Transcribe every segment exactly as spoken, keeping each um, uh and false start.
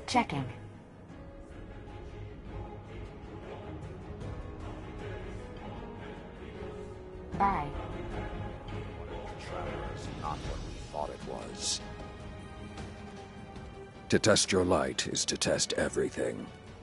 Checking. Bye. Travelers, not what we thought it was. To test your light is to test everything.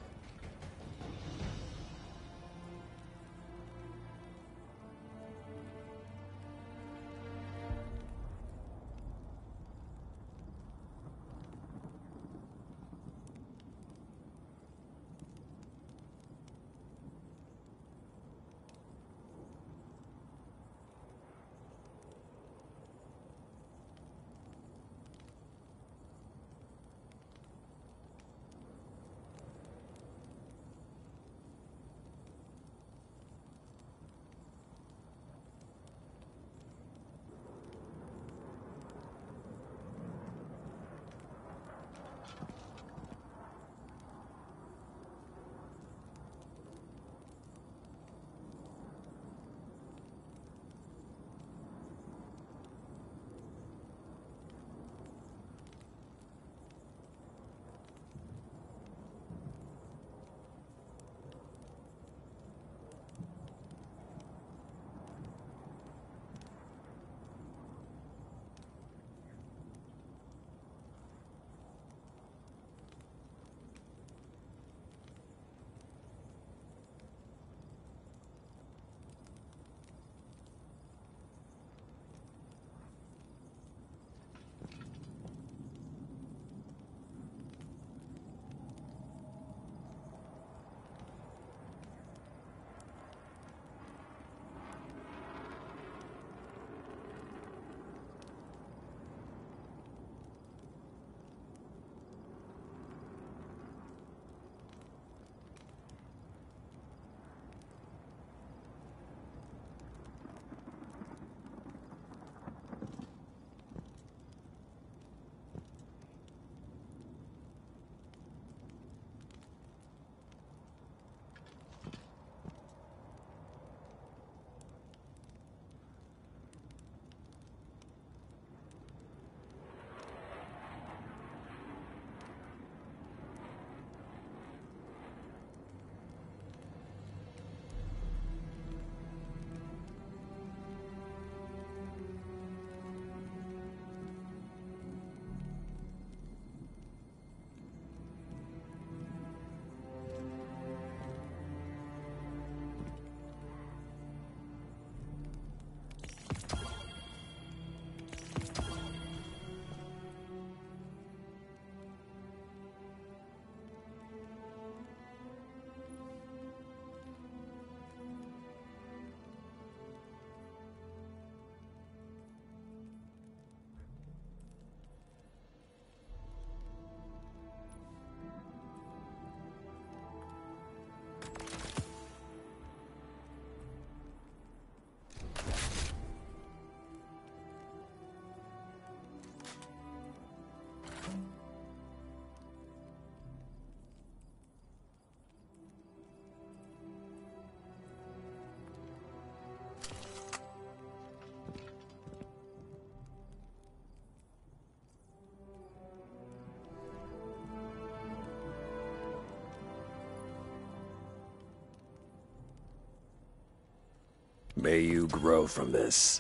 May you grow from this.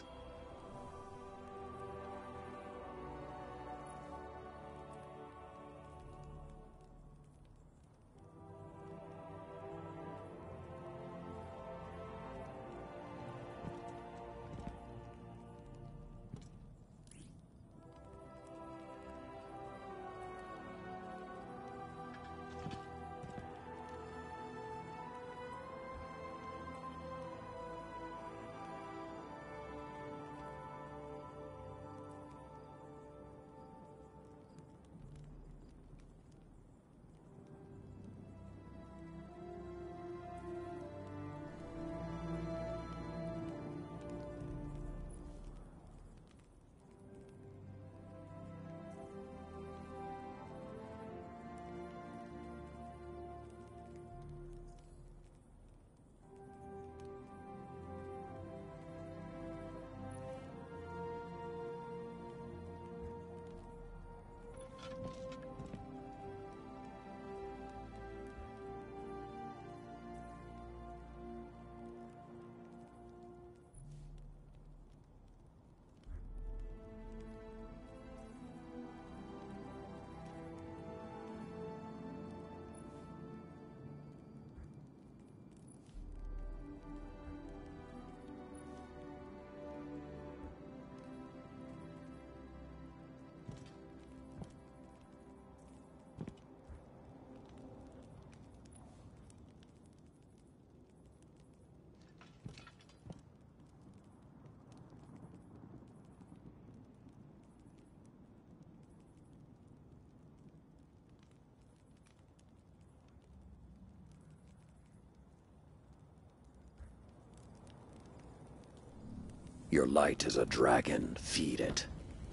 Your light is a dragon. Feed it.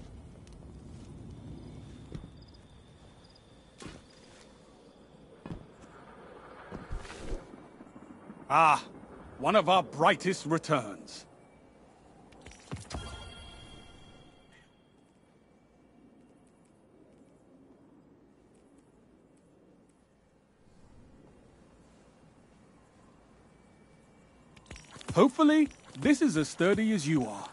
Ah, one of our brightest returns. Hopefully, this is as sturdy as you are.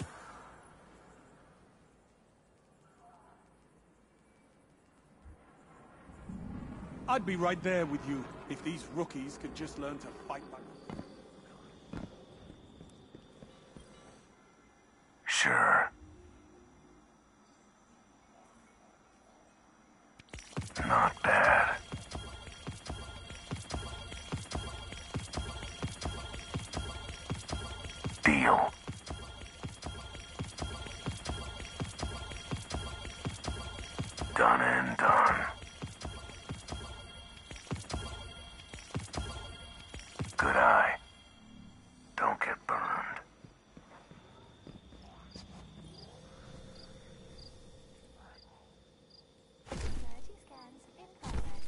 I'd be right there with you if these rookies could just learn to fight like... Sure. Not bad. Deal. Done and done. Good eye. Don't get burned. Security scans in progress.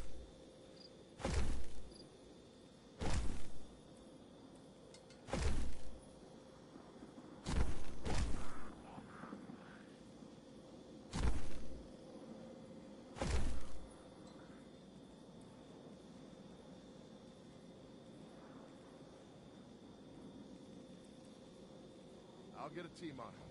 I'll get a team on it.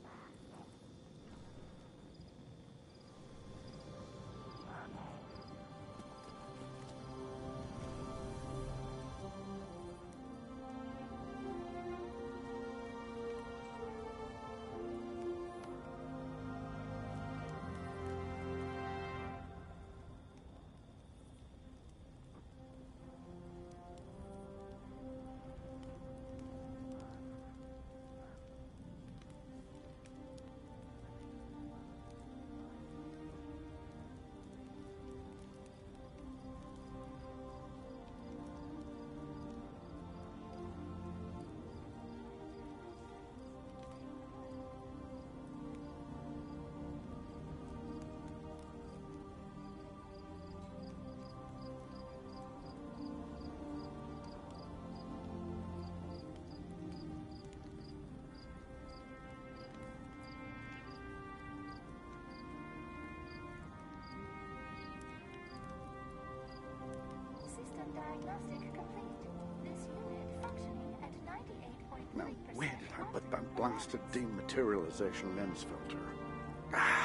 System diagnostic complete. This unit functioning at ninety-eight point Now, three percent. where did I put that blasted dematerialization lens filter? Ah!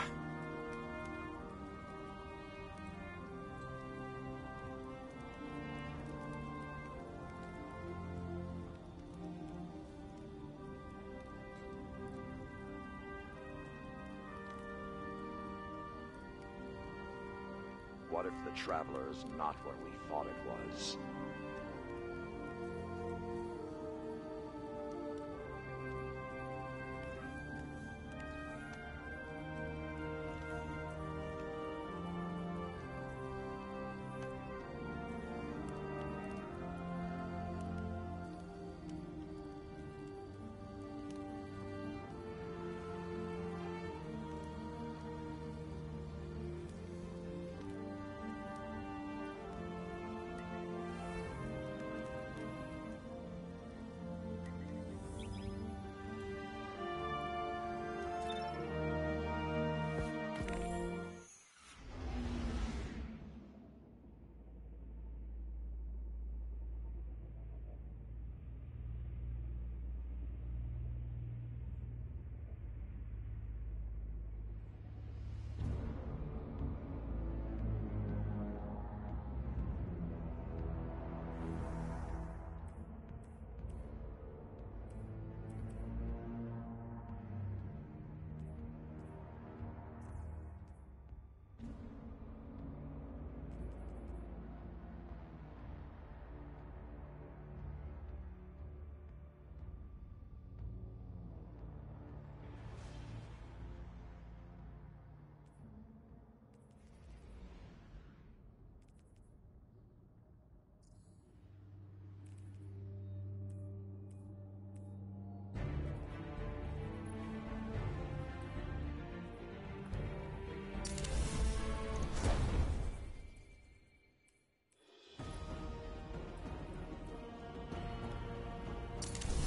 What if the Traveler is not what we thought it was?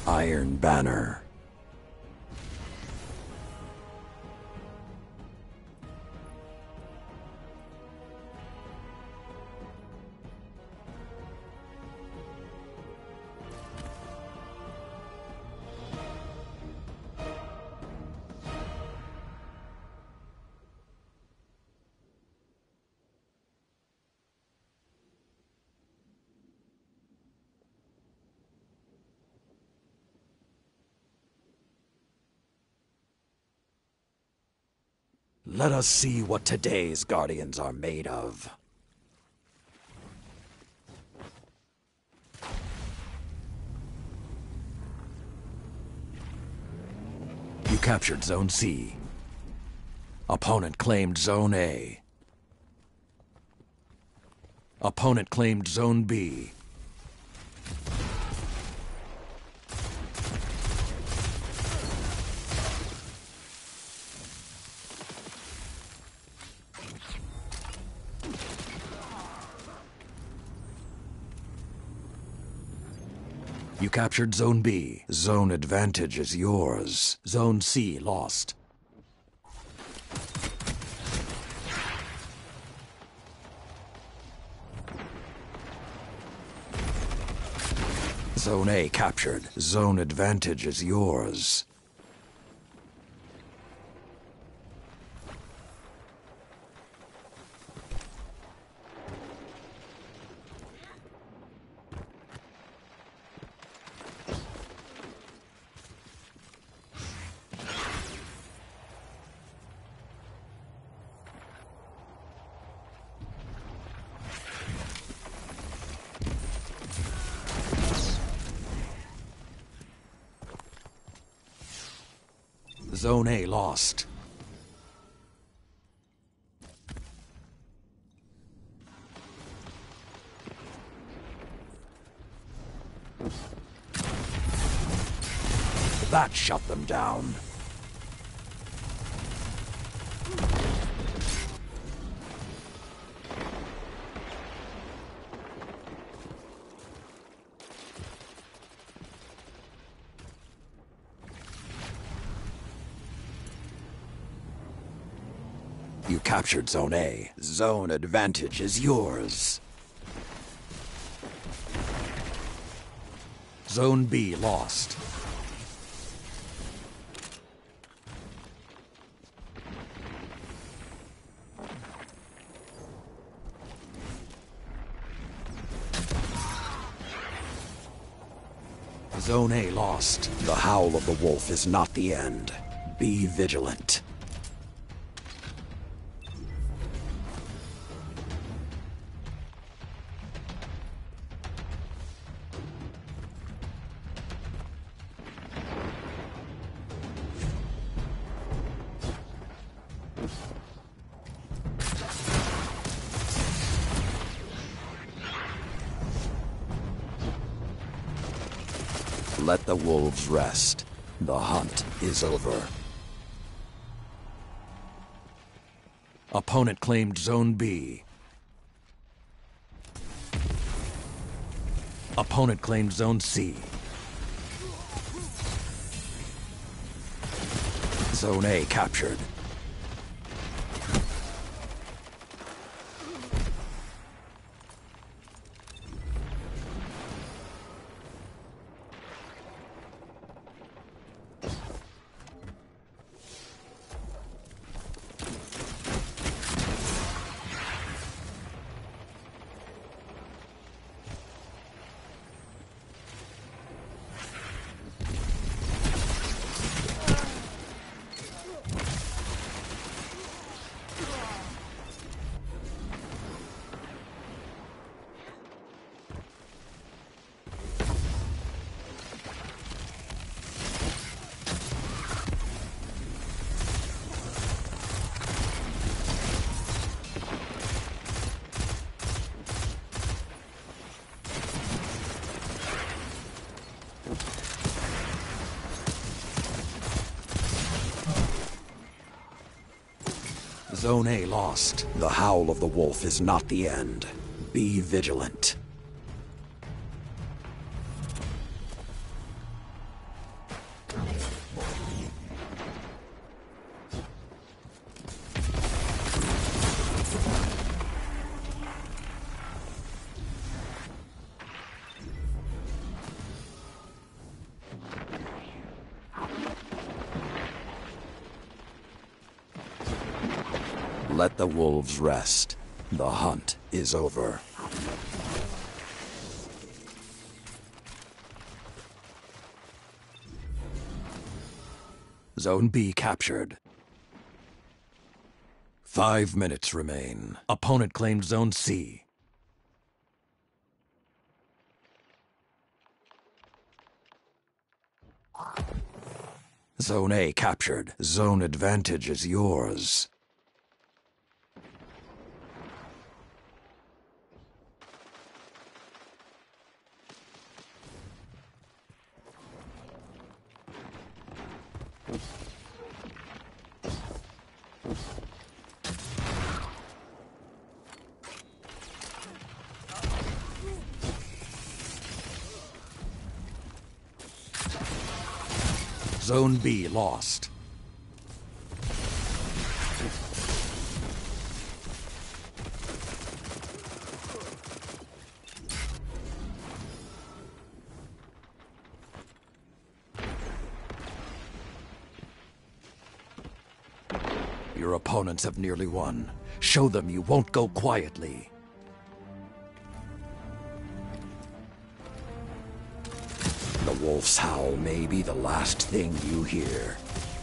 Iron Banner. Let us see what today's Guardians are made of. You captured Zone C. Opponent claimed Zone A. Opponent claimed Zone B. You captured Zone B. Zone advantage is yours. Zone C lost. Zone A captured. Zone advantage is yours. Zone A lost. That shut them down. You captured Zone A. Zone advantage is yours. Zone B lost. Zone A lost. The howl of the wolf is not the end. Be vigilant. Let the wolves rest. The hunt is over. Opponent claimed Zone B. Opponent claimed Zone C. Zone A captured. Zone A lost. The howl of the wolf is not the end. Be vigilant. Let the wolves rest. The hunt is over. Zone B captured. Five minutes remain. Opponent claimed Zone C. Zone A captured. Zone advantage is yours. Zone B lost. Your opponents have nearly won. Show them you won't go quietly. The wolf's howl may be the last thing you hear.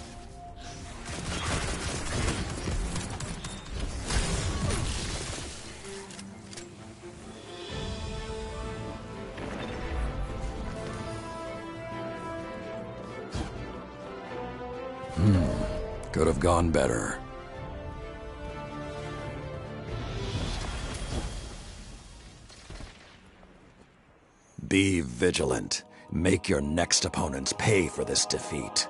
Hmm. Could have gone better. Be vigilant. Make your next opponents pay for this defeat.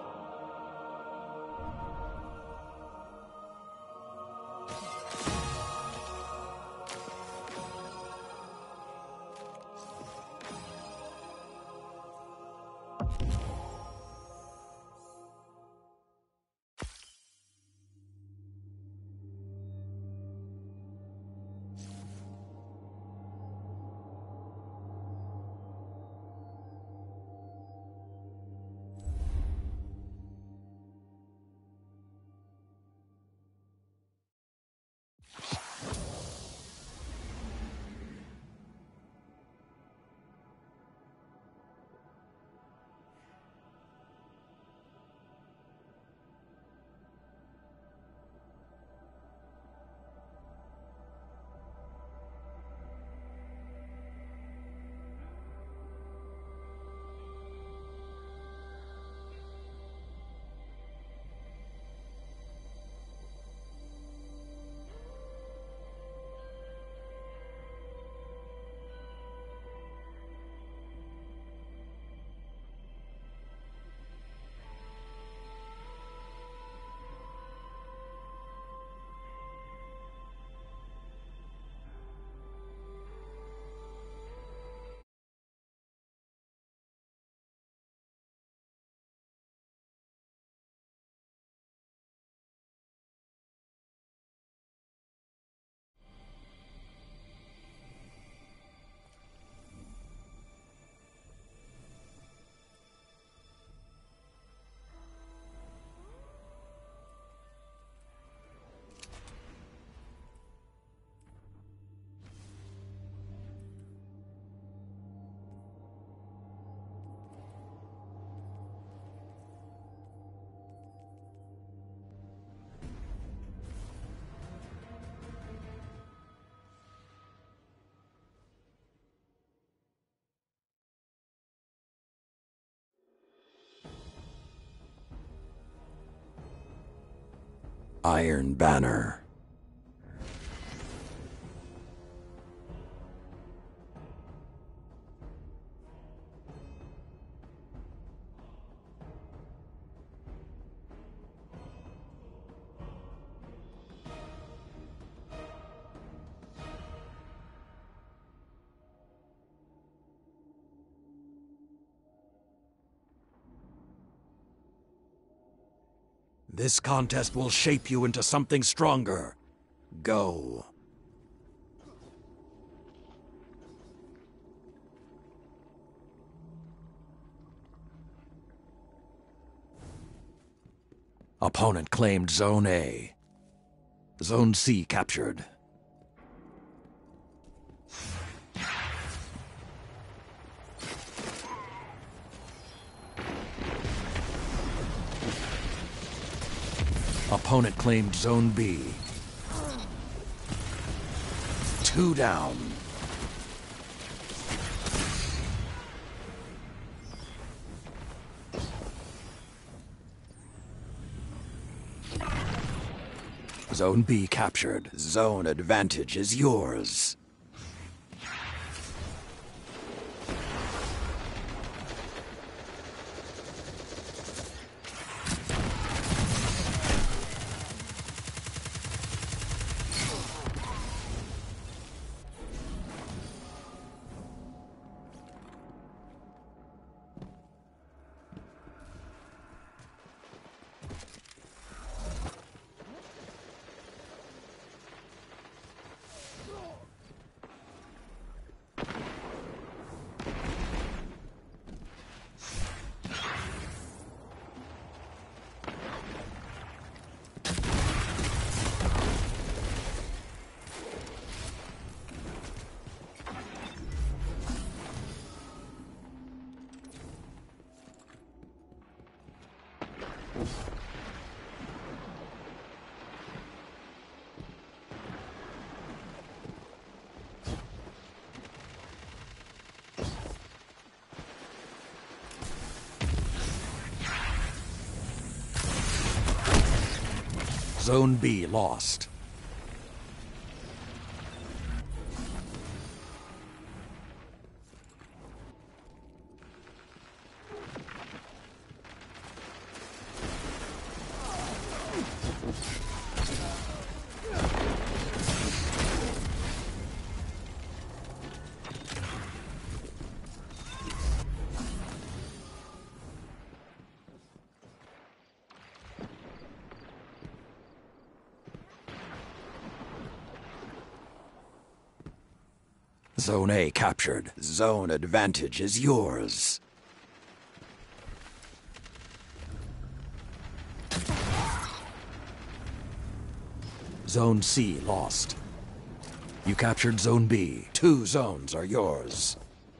Iron Banner. This contest will shape you into something stronger. Go. Opponent claimed Zone A. Zone C captured. Opponent claimed Zone B. Two down. Zone B captured. Zone advantage is yours. Zone B lost. Zone A captured. Zone advantage is yours. Zone C lost. You captured Zone B. Two zones are yours.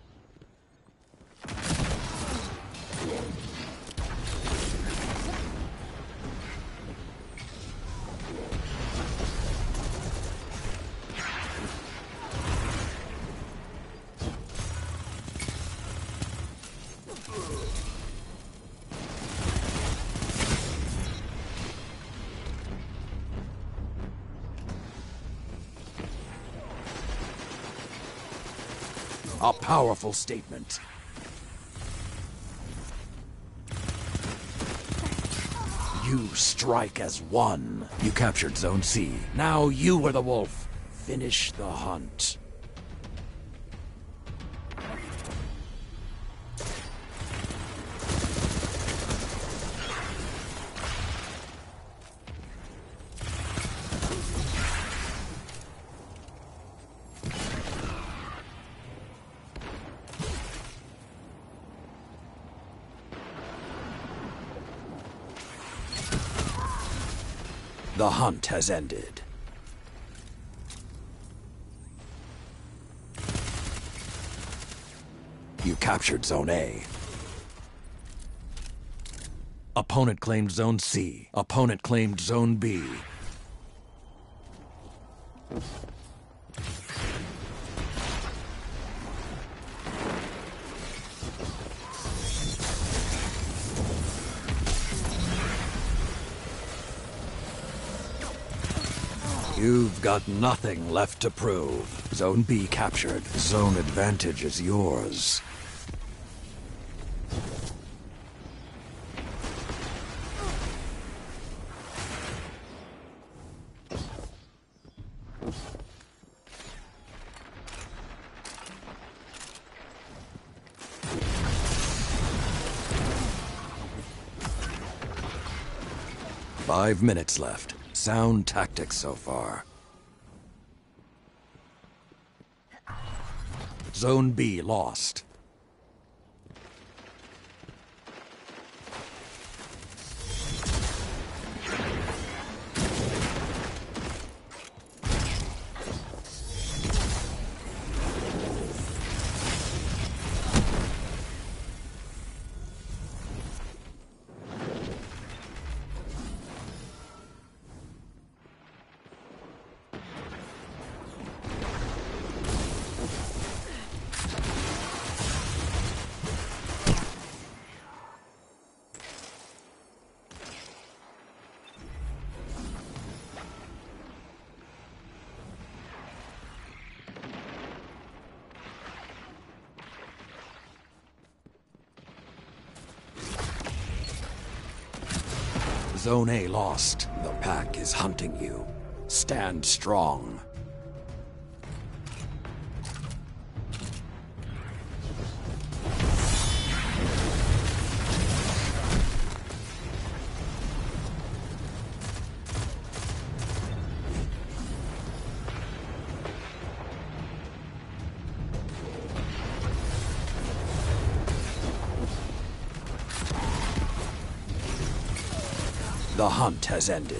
A powerful statement. You strike as one. You captured Zone C. Now you are the wolf. Finish the hunt. The hunt has ended. You captured Zone A. Opponent claimed Zone C. Opponent claimed Zone B. You've got nothing left to prove. Zone B captured. Zone advantage is yours. Five minutes left. Sound tactics so far. Zone B lost. Zone A lost. The pack is hunting you. Stand strong. The hunt has ended.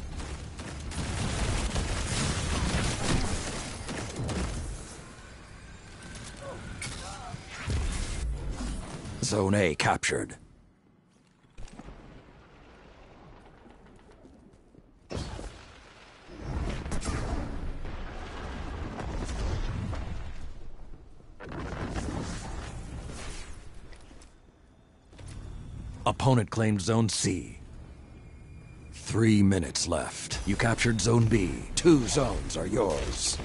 Zone A captured. Opponent claimed Zone C. Three minutes left. You captured Zone B. Two zones are yours.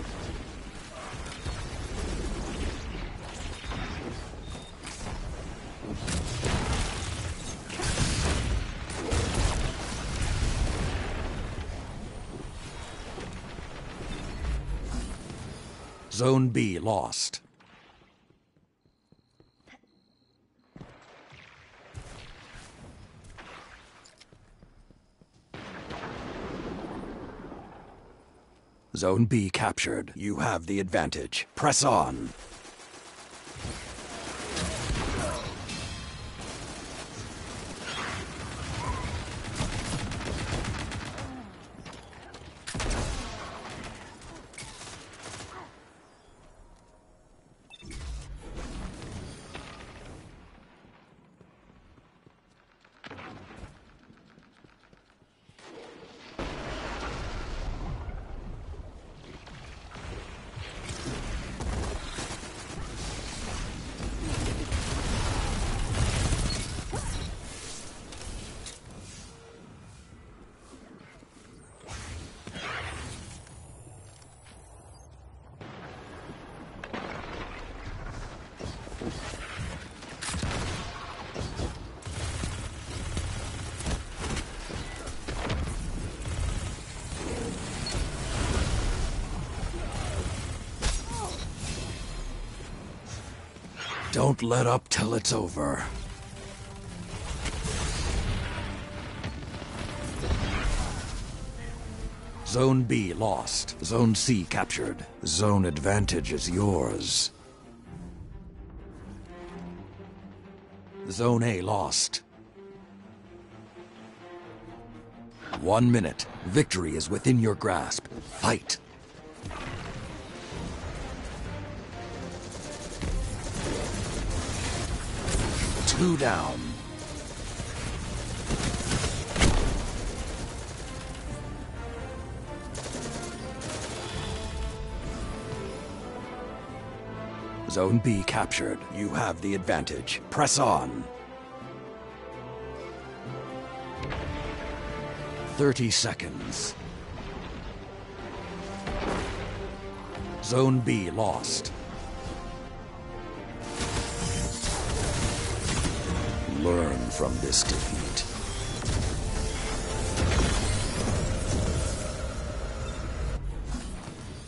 Zone B lost. Zone B captured. You have the advantage. Press on. Don't let up till it's over. Zone B lost. Zone C captured. Zone advantage is yours. Zone A lost. One minute. Victory is within your grasp. Fight. Two down. Zone B captured. You have the advantage. Press on. Thirty seconds. Zone B lost. Learn from this defeat.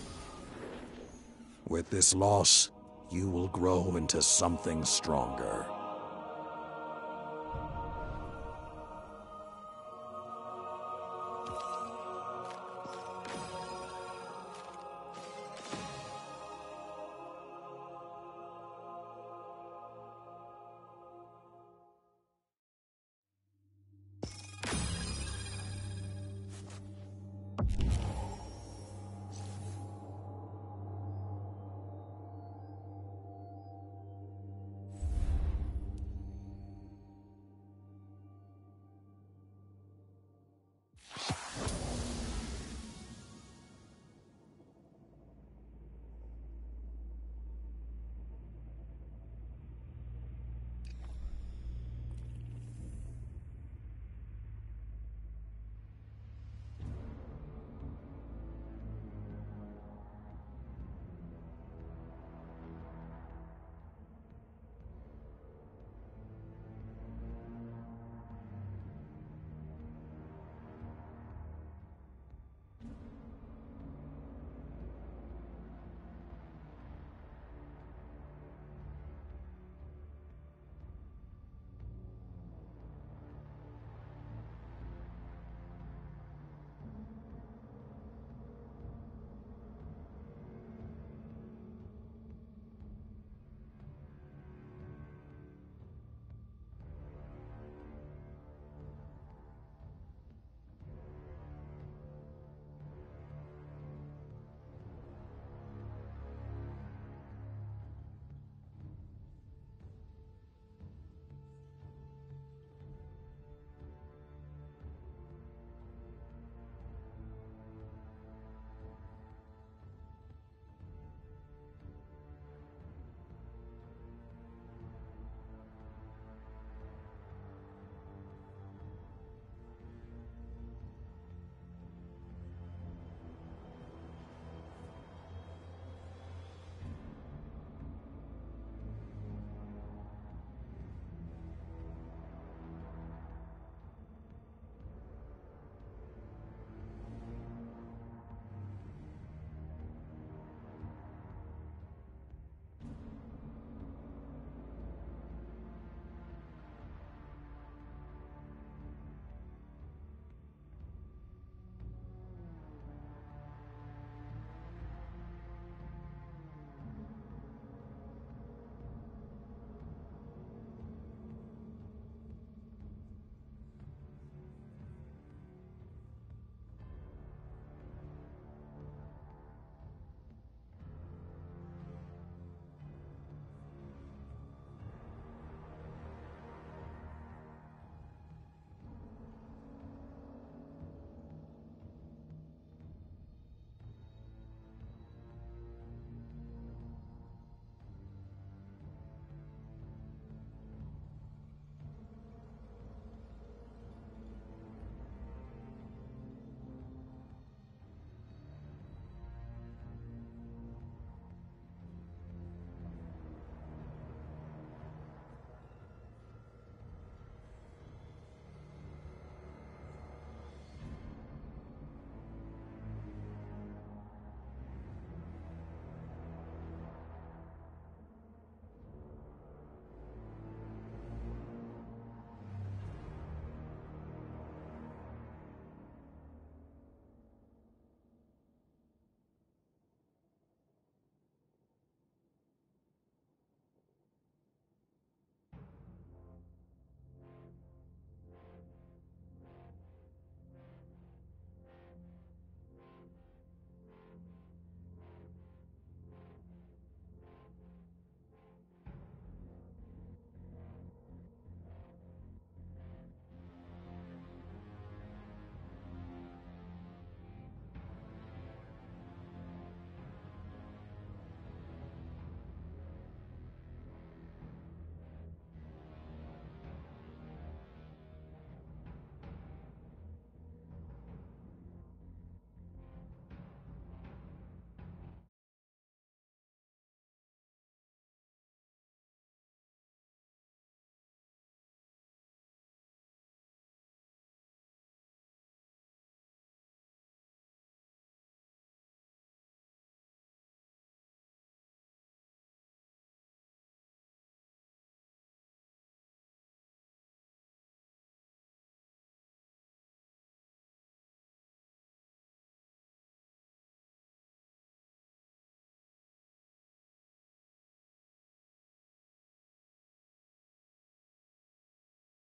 With this loss, you will grow into something stronger.